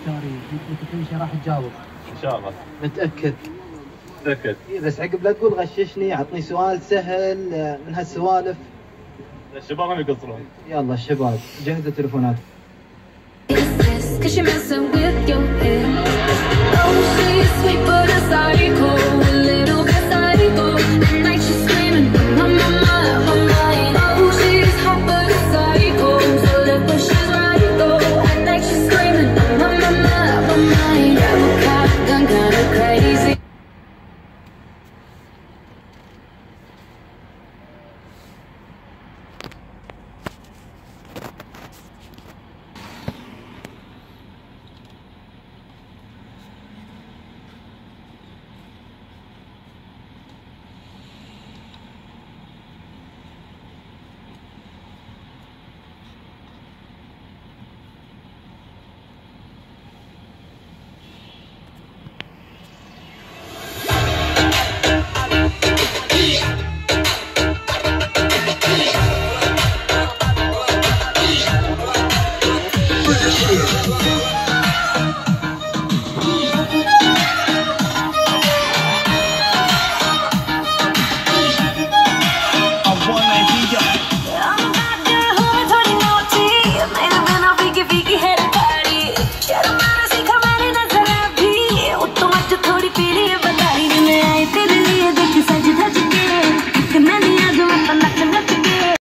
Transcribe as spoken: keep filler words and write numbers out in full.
دكتوري قلت لك كل شيء راح تجاوب. ان شاء الله. متاكد؟ متاكد. إيه بس عقب لا تقول غششني، عطني سؤال سهل من هالسوالف. الشباب هم يقصرون. يلا الشباب جهزوا التليفونات. Yeah.